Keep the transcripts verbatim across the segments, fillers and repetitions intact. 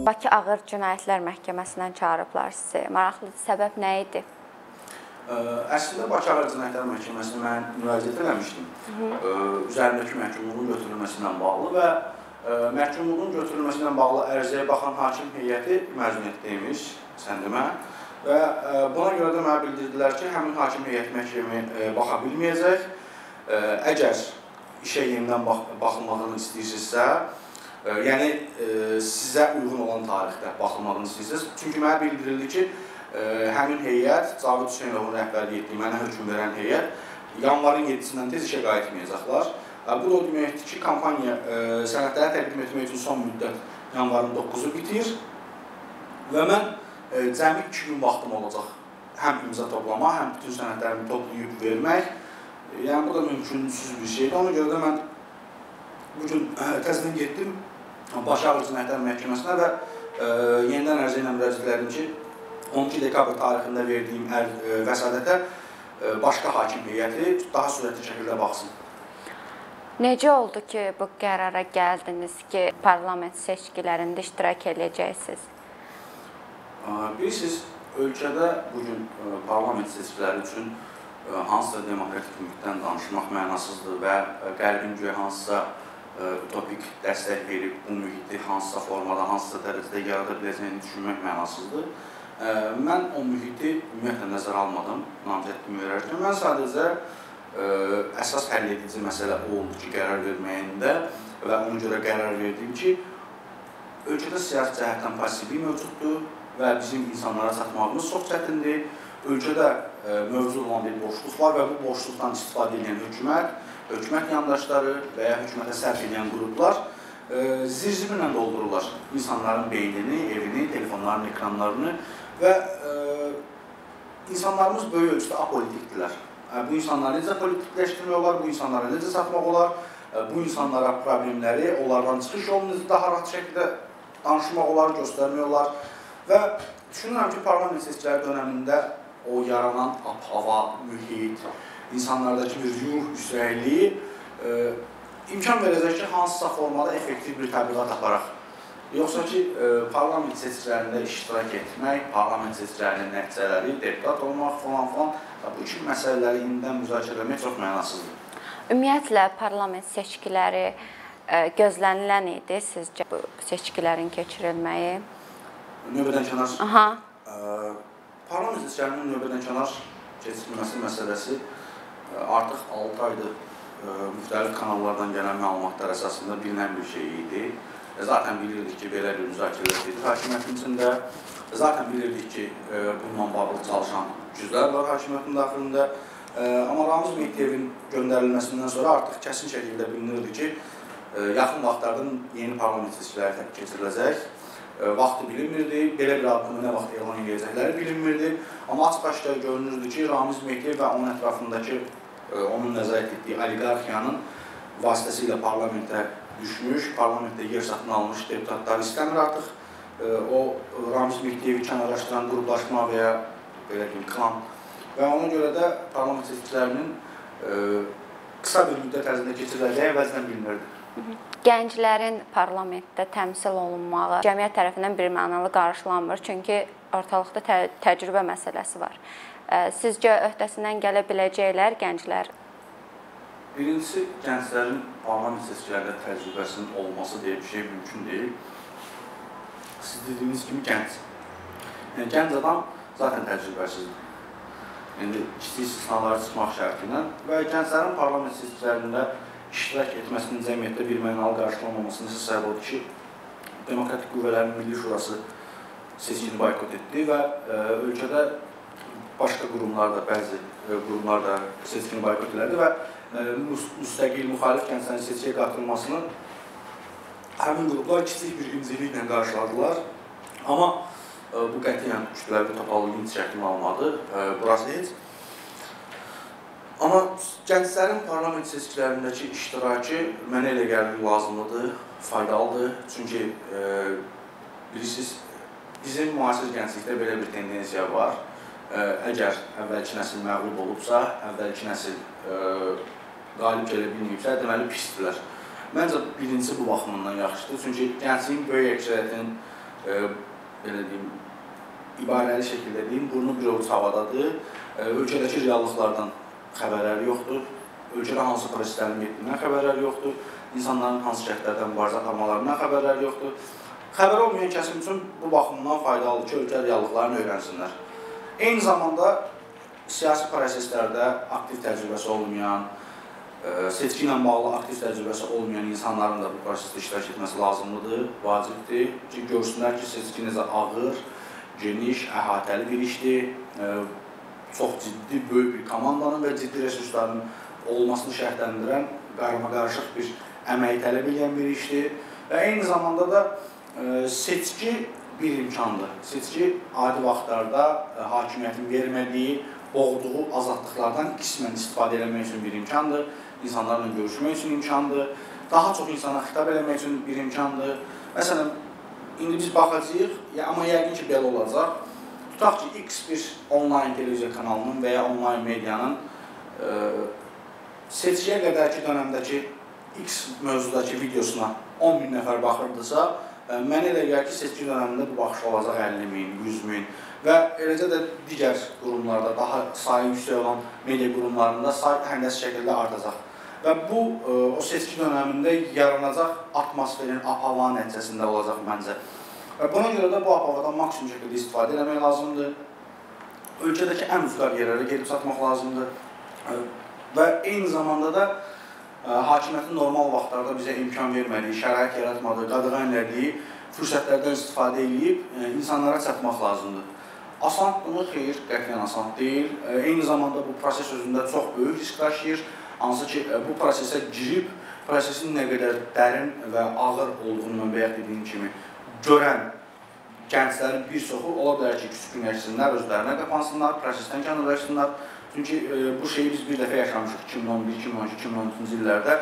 Bakı Ağır Cinayətlər Məhkəməsindən çağırıblar sizi. Maraqlıdır, səbəb nə idi? Əslində Bakı Ağır Cinayətlər Məhkəməsinə mən müraciət eləmişdim. Üzərindəki məhkumluğun götürülməsi ilə bağlı və məhkumluğun götürülməsi ilə bağlı ərizəyə baxan hakim heyəti məzuniyyətdəymiş səndimə və buna görə də mənə bildirdilər ki, həmin hakim heyət məhkəməyə baxa bilməyəcək. Əgər işə yenidən baxılmağını istəyirsinizsə, yəni sizə uyğun olan tarixdə baxılmağını istəyirsiniz. Çünki mənə bildirildi ki, həmin heyət, Cavid Hüseynovun rəhbərlik etdiyi mənə hökm verən heyət yanvarın yeddisindən tez işə qayıtmayacaqlar. Bu da o deməkdir ki, kampaniya sənədləri təqdim etmək üçün son müddət yanvarın doqquzu bitir və mən cəmi iki gün vaxtım olacaq həm imza toplama, həm bütün sənədlərimi toplayıb vermək. Yəni, bu da mümkünsüz bir şeydir. Ona görə də mən bugün təzədən getdim Bakı Ağır Cinayətlər Məhkəməsinə və yenidən ərizə ilə müraciət etdim ki, on iki dekabr tarixində verdiyim vəsadətə başqa hakim heyəti daha sürətli şəkildə baxsın. Necə oldu ki, bu qərara gəldiniz ki, parlament seçkilərində iştirak edəcəksiniz? Bilirsiniz, ölkədə bugün parlament seçkiləri üçün hansısa demokratik mühitdən danışmaq mənasızdır və Qərbin güya hansısa utopik dəstək verib bu mühiti hansısa formada, hansısa dərəcədə yarada biləcəyini düşünmək mənasızdır. Mən o mühiti ümumiyyətlə nəzərə almadım, namizədliyimi verərkən. Mən sadəcə əsas həll edici məsələ oldu ki, qərar verməyində və ona görə qərar verdim ki, ölkədə siyasi cəhətdən passivlik mövcuddur və bizim insanlara çatmağımız çox çətindir. Ölkədə mövcud olan bir boşluq var və bu boşluqdan istifadə edən hökumət, hökumət yandaşları və ya hökumətə sərf edən qruplar zirzibillə doldururlar insanların beynini, evini, telefonlarını, ekranlarını və insanlarımız böyük ölçüdə apolitikdirlər. Bu insanları necə politikləşdirmək olar, bu insanlara necə çatmaq olar, bu insanlara problemləri, onlardan çıxış yolunu daha rahat şəkildə danışmaq olar, göstərmək olar və düşünürəm ki, parlament seçkiləri dönəmində o yaranan hava, mühit, insanlardakı bir yuh üsrəyliyi imkan verəcək ki, hansısa formada effektiv bir təbliğat aparaq. Yoxsa ki, parlament seçkilərində iştirak etmək, parlament seçkilərinin nəticələri, deputat olmaq falan falan, bu iki məsələləri indidən müzakirə etmək çox mənasızdır. Ümumiyyətlə, parlament seçkiləri gözlənilən idi sizcə bu seçkilərin keçirilməyi? Növbədən kənar. Aha. Parlament seçkilərinin növbədən kənar keçirilməsi məsələsi artıq altı aydır müxtəlif kanallardan gələn məlumatlar əsasında bilinən bir şey idi. Zaten bilirdik ki, belə bir müzakirələr gedir hakimiyyətin içində. Zaten bilirdik ki, bununla bağlı çalışan güclər var hakimiyyətin daxilində. Amma Ramiz Mehdiyevin göndərilməsindən sonra artıq kəsin şəkildə bilinirdi ki, yaxın vaxtlarda yeni parlament seçkiləri keçiriləcək. Vaxtı bilinmirdi, belə bir addımı nə vaxt elan edəcəkləri bilinmirdi. Amma açıq-aşkar görünürdü ki, Ramiz Mehdiyev və onun ətrafındakı, onun nəzarət etdiyi oliqarxiyanın vasitəsilə parlamentə düşmüş, parlamentdə yer satın almış deputatlar istəmir artıq. O, Ramiz Mehdiyevi kənarlaşdıran qruplaşma və ya belə bir klan və ona görə də parlament seçkilərinin qısa bir müddət ərzində keçiriləcəyi əvvəlcədən bilinirdi. Gənclərin parlamentdə təmsil olunmağı cəmiyyət tərəfindən birmənalı qarşılanmır, çünki ortalıqda tə təcrübə məsələsi var. Sizcə öhdəsindən gələ biləcəklər gənclər? Birincisi, gənclərin parlament seçkilərində təcrübəsinin olması deyə bir şey mümkün deyil. Siz dediyiniz kimi gənc. Yəni, gənc adam zaten təcrübəsizdir. Yəni, kiçik istisnaları çıxmaq şərti ilə və gənclərin parlament seçkilərində iştirak etməsinin cəmiyyətdə bir mənalı qarşılanmamasının səbəb odur ki, Demokratik Qüvvələrin Milli Şurası seçkini boykot etdi və ölkədə başqa qurumlar da, bəzi qurumlar da seçkini boykot elədi və müstəqil, müxalif gənclərin seçkiyə qatılmasını həmin qruplar kiçik bir incəliklə qarşıladılar. Amma bu qətiyyən kütləvi topallığın şəklini almadı, burası heç. Amma gənclərin parlament seçkilərindəki iştirakı mənə elə gəlir lazımlıdır, faydalıdır. Çünki bilirsiniz, bizim müasir gənclikdə belə bir tendensiya var. Əgər əvvəlki nəsil məğlub olubsa, əvvəlki nəsil qalib gələ bilməyibsə, deməli pisdirlər. Məncə birincisi bu baxımından yaxşıdır. Çünki gəncliyin böyük əksəriyyətinin belə deyim, ibarəli şəkildə deyim, burnu bir ovuc havadadır. Ölkədəki reallıqlardan xəbərləri yoxdur. Ölkədə hansı proseslərin getdiyindən xəbərləri yoxdur. İnsanların hansı şərtlərdən mübarizə aparmalarından xəbərləri yoxdur. Xəbər olmayan kəsim üçün bu baxımdan faydalıdır ki, ölkə reallıqlarını öyrənsinlər. Eyni zamanda siyasi proseslərdə aktiv təcrübəsi olmayan, seçki ilə bağlı aktiv təcrübəsi olmayan insanların da bu prosesdə iştirak etməsi lazımlıdır, vacibdir ki, görsünlər ki, seçki necə ağır, geniş, əhatəli bir işdir, çox ciddi, böyük bir komandanın və ciddi resursların olmasını şərtləndirən, qarama-qarışıq bir əmək tələb edən bir işdir və eyni zamanda da seçki bir imkandır. Seçki adi vaxtlarda hakimiyyətin vermədiyi, boğduğu azadlıqlardan qismən istifadə eləmək üçün bir imkandır, insanlarla görüşmək üçün imkandır, daha çox insana xitab eləmək üçün bir imkandır. Məsələn, indi biz baxacağıq, amma yəqin ki, belə olacaq. Tutaq ki, X bir onlayn televiziya kanalının və ya onlayn medianın seçkiyə qədərki dönəmdəki X mövzudakı videosuna on min nəfər baxırdısa, mənə elə gəlir ki, seçki dönəmində bu baxış olacaq əlli min, yüz min və eləcə də digər qurumlarda, daha sayı yüksək olan media qurumlarında say həndəsi şəkildə artacaq. Və bu, o seçki dönəmində yaranacaq atmosferin, ap-hava nəticəsində olacaq məncə. Və buna görə də bu ap-havadan maksimum şəkildə istifadə etmək lazımdır. Ölkədəki ən ucqar yerlərə gedib satmaq lazımdır. Və eyni zamanda da hakimiyyətin normal vaxtlarda bizə imkan vermədiyi, şərait yaratmadığı, qadağan elədiyi fürsətlərdən istifadə edib insanlara çatmaq lazımdır. Asandmı? Xeyr, qətiyyən asand deyil. Eyni zamanda bu proses özündə çox böyük risk daşıyır. Hansı ki, bu prosesə girib, prosesin nə qədər dərin və ağır olduğunu mən bayaq dediyim kimi görən gənclərin bir çoxu ola bilər ki, küskünləşsinlər, özlərinə qapansınlar, prosesdən kənarlaşsınlar. Çünki bu şeyi biz bir dəfə yaşamışıq iki min on bir, iki min on iki, iki min on üçüncü illərdə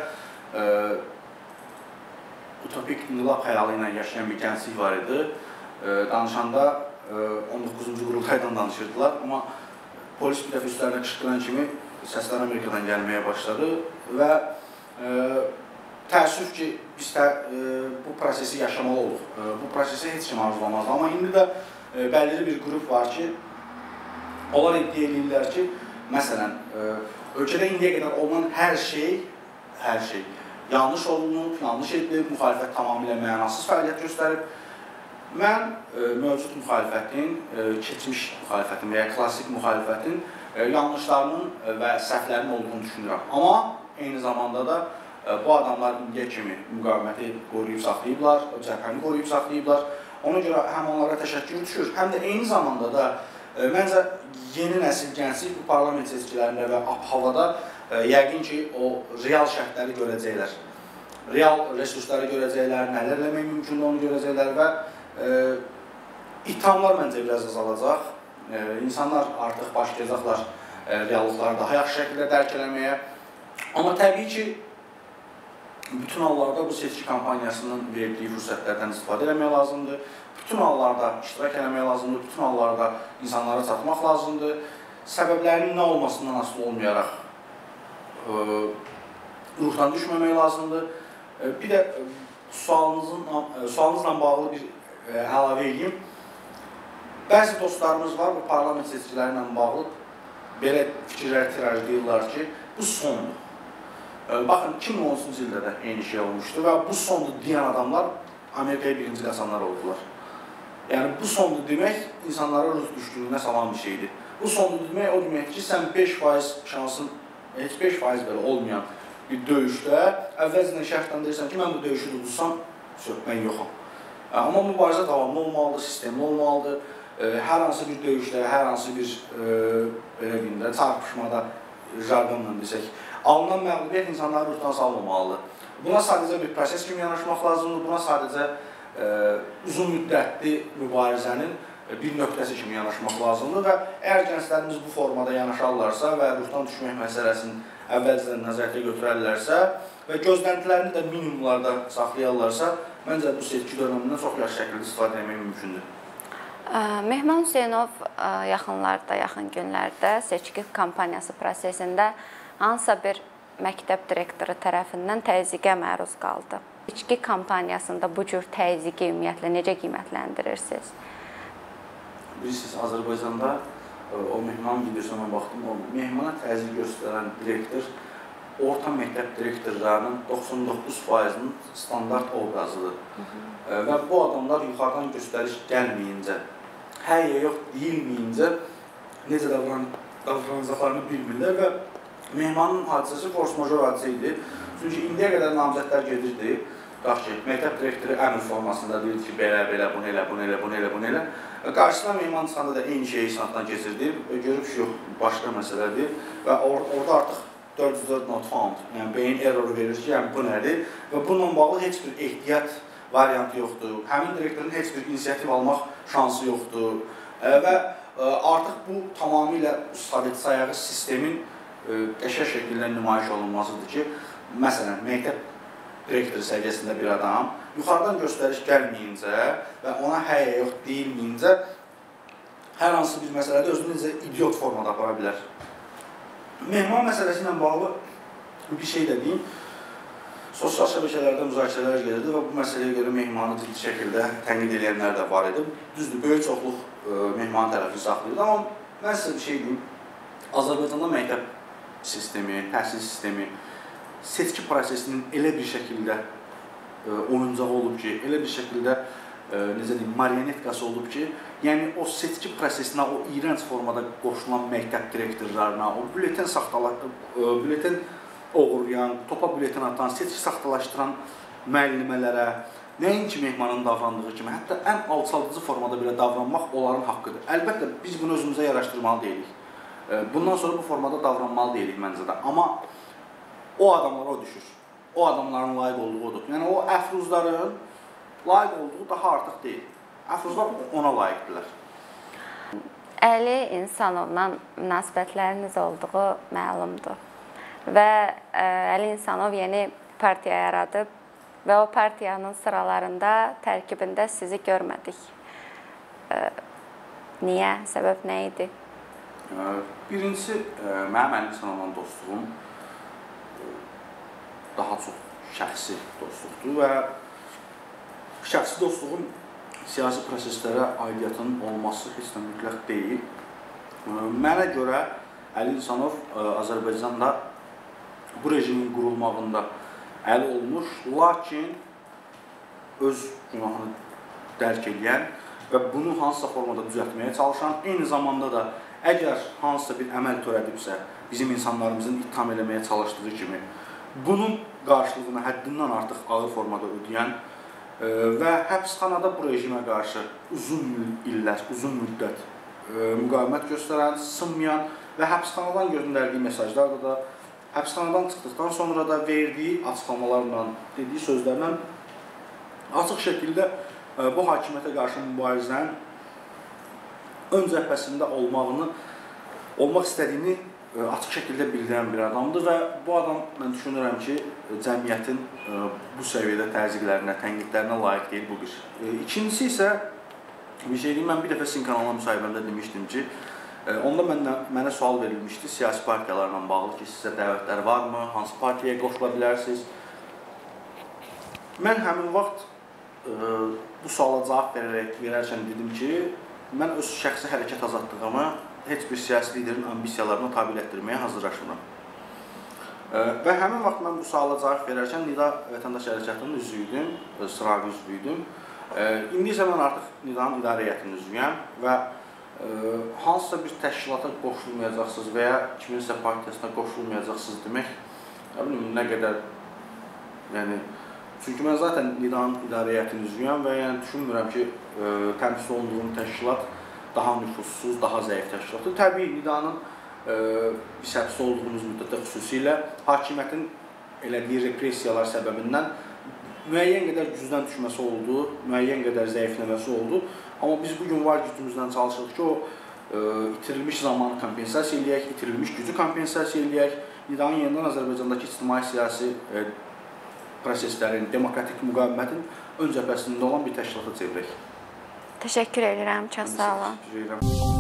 utopik inqilab xəyalı ilə yaşayan bir gənclik var idi. Danışanda on doqquzuncu qurultaydan danışırdılar, amma polis bir dəfə üstlərinə qışqıran kimi səslər Amerikadan gəlməyə başladı və təəssüf ki, biz bu prosesi yaşamalı oluq. Bu prosesi heç kim arzulamazdı. Amma indi də bəlli bir qrup var ki, onlar iddia edirlər ki, məsələn, ölkədə indiyə qədər olan hər şey, hər şey yanlış olunub, yanlış edilib, müxalifət tamamilə mənasız fəaliyyət göstərib. Mən mövcud müxalifətin, keçmiş müxalifətin və ya klassik müxalifətin yanlışlarının və səhvlərinin olduğunu düşünürəm. Amma eyni zamanda da bu adamlar indiyə kimi müqaviməti qoruyub saxlayıblar, cəbhəni qoruyub saxlayıblar. Ona görə həm onlara təşəkkür düşür, həm də eyni zamanda da məncə yeni nəsil gənclik bu parlament seçkilərində və ap-havada yəqin ki, o real şərtləri görəcəklər. Real resursları görəcəklər, nələr eləmək mümkündür onu görəcəklər və ithamlar məncə biraz azalacaq. İnsanlar artıq başlayacaqlar reallıqları daha yaxşı şəkildə dərk eləməyə. Amma təbii ki, bütün hallarda bu seçki kampaniyasının verdiyi fürsətlərdən istifadə eləmək lazımdır. Bütün hallarda iştirak eləmək lazımdır, bütün hallarda insanlara çatmaq lazımdır. Səbəblərinin nə olmasından asılı olmayaraq ruhdan düşməmək lazımdır. Bir də sualınızla bağlı bir əlavə edeyim. Bəzi dostlarımız var, bu parlament seçkiləri ilə bağlı belə fikirlər tirajlayırlar ki, bu sondur. Baxın, iki min on üçüncü ildə də eyni şey olmuşdu və bu sondur deyən adamlar Amerikaya birinci qaçanlar oldular. Yəni, bu sondur demək insanlara ruh düşkünlüyünə salan bir şeydir. Bu sondur demək o demək ki, sən beş faiz şansın, heç beş faiz belə olmayan bir döyüşdə əvvəlcədən şərtləndirirsən ki, mən bu döyüşü tutursam, mən yoxam. Amma mübarizə davamlı olmalıdır, sistemli olmalıdır. Hər hansı bir döyüşdə, hər hansı bir belə deyim də, çarpışmada, jargonla desək, alınan məğlubiyyət insanları ruhdan salmamalıdır. Buna sadəcə bir proses kimi yanaşmaq lazımdır, buna sadəcə uzun müddətli mübarizənin bir nöqtəsi kimi yanaşmaq lazımdır və əgər gənclərimiz bu formada yanaşarlarsa və ruhdan düşmək məsələsini əvvəlcədən nəzərətə götürərlərsə və gözləntilərini də minimumlarda saxlayarlarsa, məncə bu seçki dönəmindən çox yaxşı şəkildə istifadə etmək mümkündür. Mehman Hüseynov yaxınlarda, yaxın günlərdə seçki kampaniyası prosesində hansısa bir məktəb direktoru tərəfindən təzyiqə məruz qaldı. İçki kampaniyasında bu cür təzyiqi ümumiyyətlə necə qiymətləndirirsiniz? Bilirsiniz, Azərbaycanda o mehman videosuna baxdım, o mehmana təzyiq göstərən direktor orta məktəb direktorlarının doxsan doqquz faizinin standart obrazıdır. Və bu adamlar yuxarıdan göstəriş gəlməyincə, hər yer yox deyilməyincə necə davranacaqlarını bilmirlər və mehmanın hadisəsi force major hadisə idi. Çünki indiyə qədər namizədlər gedirdi, dax ki, məktəb direktoru əmr formasında deyirdi ki, belə, belə, bunu elə, bunu elə, bunu elə, bunu elə. Qarşısına mehman çıxanda da eyni şeyi sınaqdan keçirdi, görüb ki, yox, başqa məsələdir və or orada artıq dörd yüz dörd not found, yəni beyin error verir ki, yəni bu nədir və bununla bağlı heç bir ehtiyat variantı yoxdur. Həmin direktorun heç bir inisiativ almaq şansı yoxdur və artıq bu tamamilə sovet sayağı sistemin qəşəng şəkildə nümayiş olunmasıdır ki, məsələn, məktəb direktoru səviyyəsində bir adam yuxarıdan göstəriş gəlməyincə və ona həyə yox deyilməyincə hər hansı bir məsələdə özünü necə idiot formada apara bilər. Mehman məsələsi ilə bağlı bir şey də deyim. Sosial şəbəkələrdə müzakirələr gedirdi və bu məsələyə görə mehmanı ciddi şəkildə tənqid edənlər də var idi. Düzdür, böyük çoxluq mehmanın tərəfini saxlayırdı, amma mən sizə bir şey deyim. Azərbaycanda məktəb sistemi, təhsil sistemi, seçki prosesinin elə bir şəkildə oyuncağı olub ki, elə bir şəkildə necə deyim, marionetkası olub ki, yəni o seçki prosesinə, o iyrənc formada qoşulan məktəb direktorlarına, o bületen saxtalaşdıran, bületen oğurlayan, topa bületen atan, seçki saxtalaşdıran müəllimələrə, nəinki mehmanın davrandığı kimi, hətta ən alçaldıcı formada belə davranmaq onların haqqıdır. Əlbəttə, biz bunu özümüzə yaraşdırmalı deyilik. Bundan sonra bu formada davranmalı deyilik məncə də. Amma o adamlara o düşür. O adamların layiq olduğu odur. Yəni o əfruzların layiq olduğu daha artıq deyil. Əfruzlar ona layiqdirlər. Əli İnsanovla münasibətləriniz olduğu məlumdur. Və Əli İnsanov yeni partiya yaradıb və o partiyanın sıralarında, tərkibində sizi görmədik. Niyə? Səbəb nə idi? Birincisi, mənim Əli İnsanovla dostluğum daha çox şəxsi dostluqdur və şəxsi dostluğun siyasi proseslərə aidiyyatının olması heç də mütləq deyil. Mənə görə Əli İnsanov Azərbaycanda bu rejimin qurulmağında əli olmuş, lakin öz günahını dərk edən və bunu hansısa formada düzəltməyə çalışan, eyni zamanda da əgər hansısa bir əməl törədibsə, bizim insanlarımızın ittiham eləməyə çalışdığı kimi, bunun qarşılığını həddindən artıq ağır formada ödəyən və həbsxanada bu rejimə qarşı uzun illər, uzun müddət müqavimət göstərən, sınmayan və həbsxanadan göndərdiyi mesajlarda da, həbsxanadan çıxdıqdan sonra da verdiyi açıqlamalarla, dediyi sözlərlə açıq şəkildə bu hakimiyyətə qarşı mübarizənin ön cəbhəsində olmağını, olmaq istədiyini açıq şəkildə bildirən bir adamdır və bu adam, mən düşünürəm ki, cəmiyyətin bu səviyyədə təzyiqlərinə, tənqidlərinə layiq deyil, bu bir. İkincisi isə, bir şey deyim, mən bir dəfə sizin kanalına müsahibəmdə demişdim ki, onda mənə sual verilmişdi siyasi partiyalarla bağlı ki, sizə dəvətlər varmı, hansı partiyaya qoşula bilərsiniz? Mən həmin vaxt bu suala cavab verərkən dedim ki, mən öz şəxsi hərəkət azadlığımı heç bir siyasi liderin ambisiyalarına tabi etdirməyə hazırlaşmıram. Və həmin vaxt mən bu suala cavab verərkən Nida Vətəndaş Hərəkatının üzvüydüm, sıravi üzvüydüm. İndi isə mən artıq Nidanın idarə heyətinin üzvüyəm və hansısa bir təşkilata qoşulmayacaqsınız və ya kiminsə partiyasına qoşulmayacaqsınız demək, nə qədər, yəni, çünki mən zaten Nidanın idarə heyətinin üzvüyəm və yəni düşünmürəm ki, təmsil olunduğum təşkilat daha nüfuzsuz, daha zəif təşkilatdır. Təbii, Nidanın biz həbs olduğumuz müddətdə xüsusilə hakimiyyətin elədiyi repressiyalar səbəbindən müəyyən qədər gücdən düşməsi oldu, müəyyən qədər zəifləməsi oldu. Amma biz bugün var gücümüzdən çalışırıq ki, o itirilmiş zamanı kompensasiya eləyək, itirilmiş gücü kompensasiya eləyək, Nidanın yenidən Azərbaycandakı ictimai-siyasi proseslərin, demokratik müqavimətin ön cəbhəsində olan bir təşkilata çevirək. Təşəkkür edirəm, çox sağ olun.